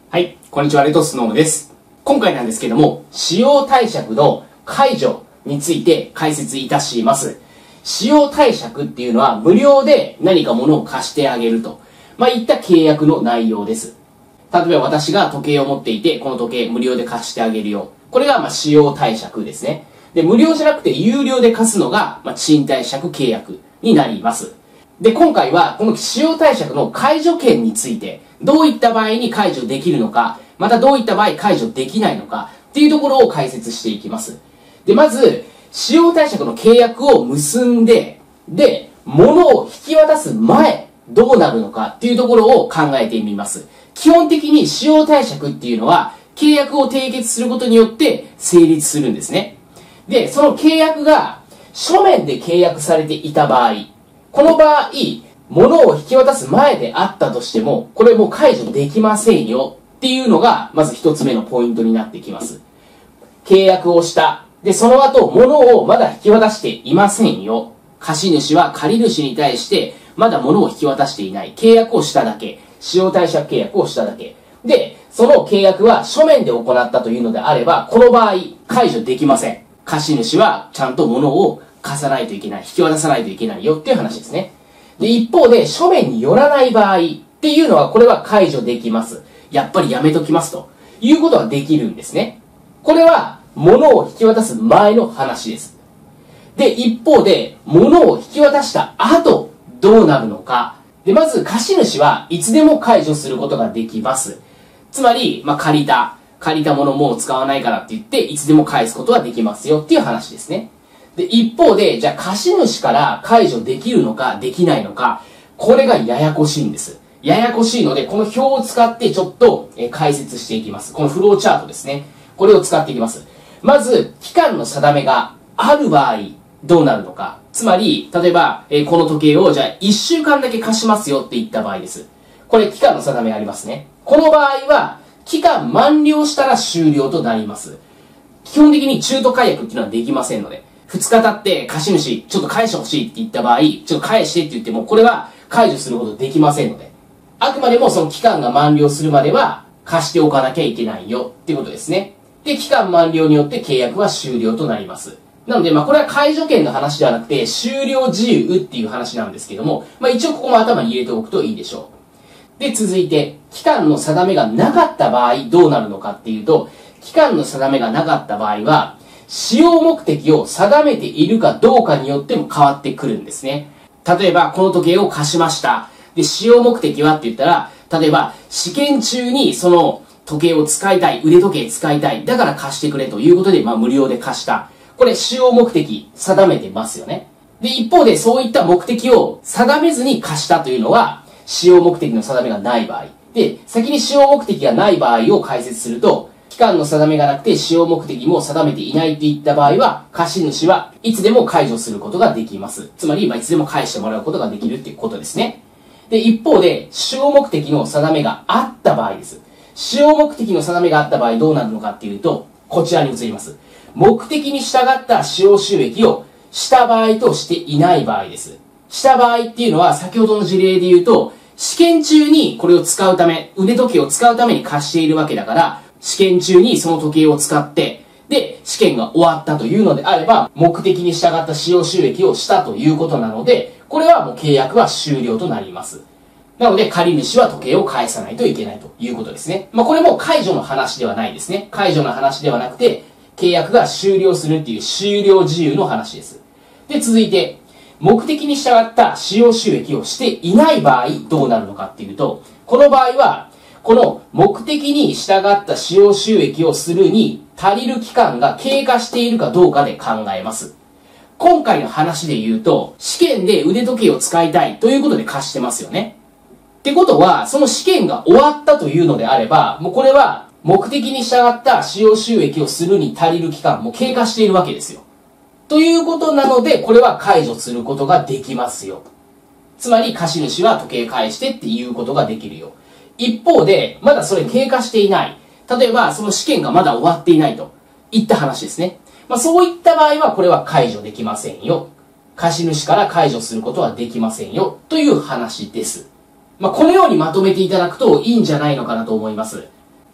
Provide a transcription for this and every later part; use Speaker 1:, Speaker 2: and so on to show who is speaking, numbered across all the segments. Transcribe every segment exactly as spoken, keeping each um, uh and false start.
Speaker 1: はい、こんにちは、レトスノームです。今回なんですけども、使用貸借の解除について解説いたします。使用貸借っていうのは無料で何か物を貸してあげると、まあ、いった契約の内容です。例えば私が時計を持っていて、この時計無料で貸してあげるよ。これがまあ使用貸借ですね。で、無料じゃなくて有料で貸すのが、まあ、賃貸借契約になります。で、今回はこの使用貸借の解除権について、どういった場合に解除できるのか、またどういった場合解除できないのかっていうところを解説していきます。で、まず、使用貸借の契約を結んで、で、物を引き渡す前、どうなるのかっていうところを考えてみます。基本的に使用貸借っていうのは、契約を締結することによって成立するんですね。で、その契約が書面で契約されていた場合、この場合、物を引き渡す前であったとしても、これもう解除できませんよっていうのが、まず一つ目のポイントになってきます。契約をした。で、その後、物をまだ引き渡していませんよ。貸主は借り主に対して、まだ物を引き渡していない。契約をしただけ。使用貸借契約をしただけ。で、その契約は書面で行ったというのであれば、この場合、解除できません。貸主はちゃんと物を貸さないといけない。引き渡さないといけないよっていう話ですね。で、一方で、書面によらない場合っていうのは、これは解除できます。やっぱりやめときますということはできるんですね。これは、物を引き渡す前の話です。で、一方で、物を引き渡した後、どうなるのか。で、まず、貸主はいつでも解除することができます。つまり、まあ、借りた、借りたものもう使わないからって言って、いつでも返すことができますよっていう話ですね。で、一方で、じゃあ貸主から解除できるのかできないのか、これがややこしいんです。ややこしいので、この表を使ってちょっと解説していきます。このフローチャートですね。これを使っていきます。まず、期間の定めがある場合、どうなるのか。つまり、例えば、この時計をじゃあいっしゅうかんだけ貸しますよって言った場合です。これ、期間の定めありますね。この場合は、期間満了したら終了となります。基本的に中途解約っていうのはできませんので。ふつか経って貸主、ちょっと返してほしいって言った場合、ちょっと返してって言っても、これは解除することできませんので。あくまでもその期間が満了するまでは貸しておかなきゃいけないよっていうことですね。で、期間満了によって契約は終了となります。なので、まあこれは解除権の話ではなくて、終了自由っていう話なんですけども、まあ一応ここも頭に入れておくといいでしょう。で、続いて、期間の定めがなかった場合どうなるのかっていうと、期間の定めがなかった場合は、使用目的を定めているかどうかによっても変わってくるんですね。例えば、この時計を貸しました。で、使用目的はって言ったら、例えば、試験中にその時計を使いたい、腕時計使いたい、だから貸してくれということで、まあ無料で貸した。これ、使用目的定めてますよね。で、一方で、そういった目的を定めずに貸したというのは、使用目的の定めがない場合。で、先に使用目的がない場合を解説すると、期間の定めがなくて使用目的も定めていないといった場合は、貸主はいつでも解除することができます。つまり、まあ、いつでも返してもらうことができるっていうことですね。で、一方で、使用目的の定めがあった場合です。使用目的の定めがあった場合どうなるのかっていうと、こちらに移ります。目的に従った使用収益をした場合としていない場合です。した場合っていうのは、先ほどの事例で言うと、試験中にこれを使うため、腕時計を使うために貸しているわけだから、試験中にその時計を使って、で、試験が終わったというのであれば、目的に従った使用収益をしたということなので、これはもう契約は終了となります。なので、借り主は時計を返さないといけないということですね。まあ、これも解除の話ではないですね。解除の話ではなくて、契約が終了するっていう終了自由の話です。で、続いて、目的に従った使用収益をしていない場合、どうなるのかっていうと、この場合は、この目的に従った使用収益をするに足りる期間が経過しているかどうかで考えます。今回の話で言うと、試験で腕時計を使いたいということで貸してますよね。ってことは、その試験が終わったというのであれば、もうこれは目的に従った使用収益をするに足りる期間も経過しているわけですよ。ということなので、これは解除することができますよ。つまり貸主は時計返してっていうことができるよ。一方で、まだそれ経過していない。例えば、その試験がまだ終わっていないといった話ですね。まあそういった場合は、これは解除できませんよ。貸主から解除することはできませんよ。という話です。まあこのようにまとめていただくといいんじゃないのかなと思います。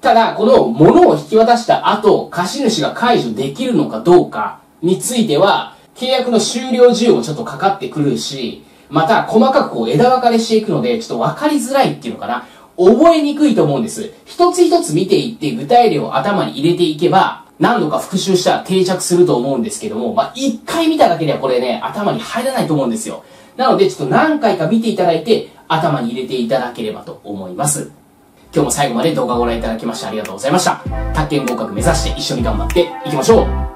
Speaker 1: ただ、この物を引き渡した後、貸主が解除できるのかどうかについては、契約の終了時もちょっとかかってくるし、また細かくこう枝分かれしていくので、ちょっと分かりづらいっていうのかな。覚えにくいと思うんです。一つ一つ見ていって具体例を頭に入れていけば、何度か復習したら定着すると思うんですけども、まあ、一回見ただけではこれね、頭に入らないと思うんですよ。なので、ちょっと何回か見ていただいて、頭に入れていただければと思います。今日も最後まで動画をご覧いただきましてありがとうございました。宅建合格目指して一緒に頑張っていきましょう。